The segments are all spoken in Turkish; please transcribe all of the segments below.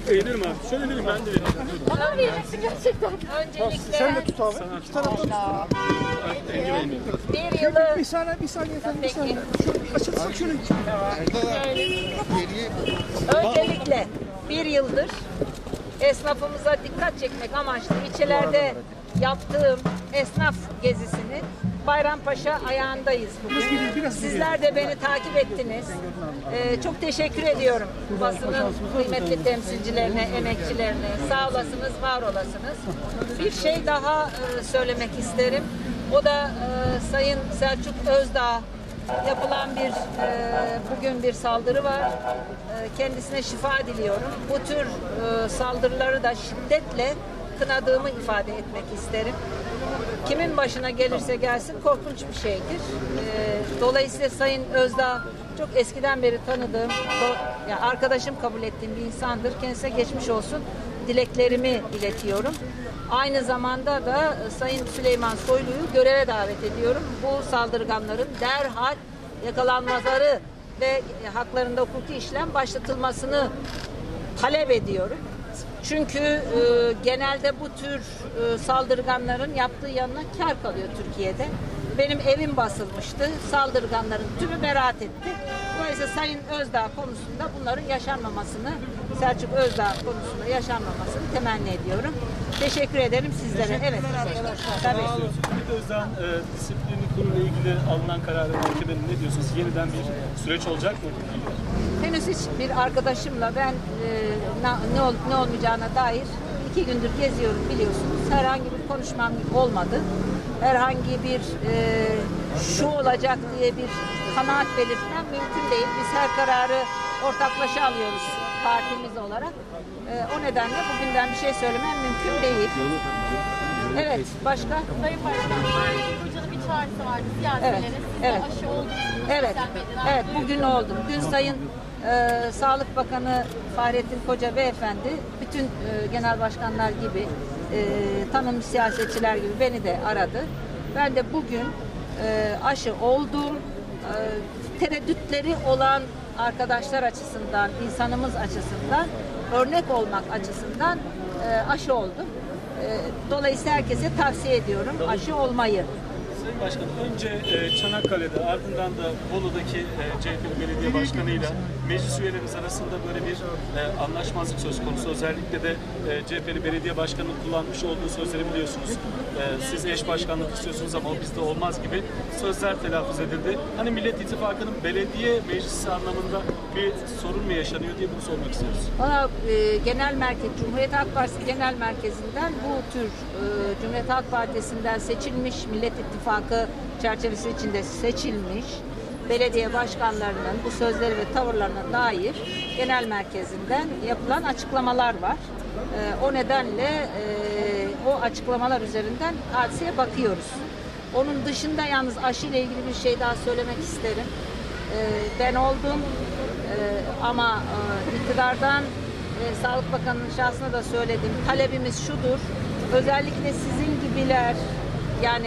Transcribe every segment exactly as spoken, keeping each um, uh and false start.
Eğilirim abi. Şöyle dedim ben de vereyim. Bana mı vereceksin gerçekten? Öncelikle Sen de tut abi. İki taraftan tut. Engel olmayayım. bir yılı Bir saniye, bir saniye efendim, bir saniye. Şöyle açılsın şöyle. öncelikle bir yıldır esnafımıza dikkat çekmek amaçlı ilçelerde yaptığım esnaf gezisini Bayrampaşa ayağındayız bugün. Sizler de beni takip ettiniz. Ee, çok teşekkür ediyorum basının kıymetli temsilcilerine, emekçilerine. Sağ olasınız, var olasınız. Bir şey daha e, söylemek isterim. O da e, Sayın Selçuk Özdağ yapılan bir e, bugün bir saldırı var. E, kendisine şifa diliyorum. Bu tür e, saldırıları da şiddetle kınadığımı ifade etmek isterim. Kimin başına gelirse gelsin korkunç bir şeydir. E, dolayısıyla Sayın Özdağ çok eskiden beri tanıdığım, do, yani arkadaşım kabul ettiğim bir insandır. Kendisine geçmiş olsun dileklerimi iletiyorum. Aynı zamanda da Sayın Süleyman Soylu'yu göreve davet ediyorum. Bu saldırganların derhal yakalanmaları ve haklarında hukuki işlem başlatılmasını talep ediyorum. Çünkü e, genelde bu tür e, saldırganların yaptığı yanına kar kalıyor Türkiye'de. Benim evim basılmıştı. Saldırganların tümü beraat etti. Dolayısıyla Sayın Özdağ konusunda bunların yaşanmamasını, Selçuk Özdağ konusunda yaşanmamasını temenni ediyorum. Teşekkür ederim sizlere. Evet. Tabii. Ümit Özdağ'ın e, disiplini kurulu ilgili alınan kararı mahkemenin ne diyorsunuz? Yeniden bir süreç olacak mı? Henüz hiç bir arkadaşımla ben e, ne, ne, ol, ne olmayacağına dair iki gündür geziyorum biliyorsunuz. Herhangi bir konuşmam olmadı. Herhangi bir e, şu olacak diye bir kanaat belirtmem mümkün değil. Biz her kararı ortaklaşa alıyoruz partimiz olarak. E, o nedenle bugünden bir şey söylemem mümkün değil. Evet, başka? Sayın Başkan, Fahrettin Koca'nın bir çağrısı vardı siyasilere. Evet, Siz de evet. aşı oldunuz. Evet, sosyal medyadan. evet bugün oldu. Bugün Sayın e, Sağlık Bakanı Fahrettin Koca Beyefendi, bütün e, genel başkanlar gibi, e, tanınmış siyasetçiler gibi beni de aradı. Ben de bugün e, aşı oldum. E, tereddütleri olan arkadaşlar açısından, insanımız açısından, örnek olmak açısından e, aşı oldum. E, dolayısıyla herkese tavsiye ediyorum aşı olmayı. Sayın Başkanım, önce e, Çanakkale'de ardından da Bolu'daki e, C H P Belediye Başkanı'yla meclis üyelerimiz arasında böyle bir e, anlaşmazlık söz konusu. Özellikle de e, C H P'li belediye başkanının kullanmış olduğu sözleri biliyorsunuz. E, siz eş başkanlık istiyorsunuz ama o bizde olmaz gibi sözler telaffuz edildi. Hani Millet İttifakı'nın belediye meclisi anlamında bir sorun mu yaşanıyor diye bunu sormak istiyoruz. Valla e, genel merkez, Cumhuriyet Halk Partisi genel merkezinden bu tür e, Cumhuriyet Halk Partisi'nden seçilmiş Millet İttifakı çerçevesi içinde seçilmiş belediye başkanlarının bu sözleri ve tavırlarına dair genel merkezinden yapılan açıklamalar var. E, o nedenle e, o açıklamalar üzerinden hadiseye bakıyoruz. Onun dışında yalnız aşı ile ilgili bir şey daha söylemek isterim. E, ben oldum e, ama e, iktidardan e, Sağlık Bakanı'nın şahsına da söyledim. Talebimiz şudur. Özellikle sizin gibiler yani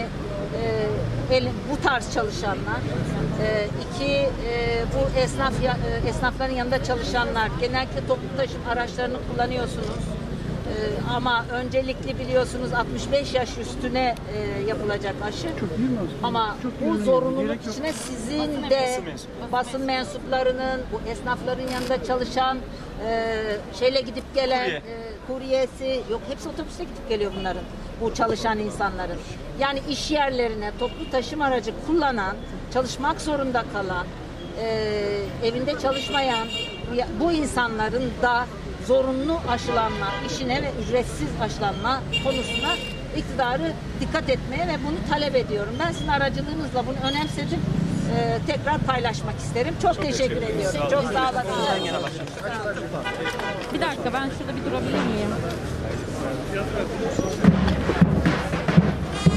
e, el, bu tarz çalışanlar, e, iki e, bu esnaf e, esnafların yanında çalışanlar, genellikle toplu taşım araçlarını kullanıyorsunuz. E, ama öncelikli biliyorsunuz altmış beş yaş üstüne e, yapılacak aşı. Ama bu zorunluluk içine sizin de basın mensuplarının, bu esnafların yanında çalışan e, şeyle gidip gelen e, kuryesi, yok hepsi otobüste gidip geliyor bunların, bu çalışan insanların. Yani iş yerlerine toplu taşıma aracı kullanan, çalışmak zorunda kalan, e, evinde çalışmayan bu insanların da zorunlu aşılanma, işine ve ücretsiz aşılanma konusuna iktidarı dikkat etmeye ve bunu talep ediyorum. Ben sizin aracılığınızla bunu önemsedim. Ee, tekrar paylaşmak isterim. Çok, Çok teşekkür, teşekkür ediyorum. Sağ Çok sağ olun. Bir dakika, ben şurada bir durabilir miyim?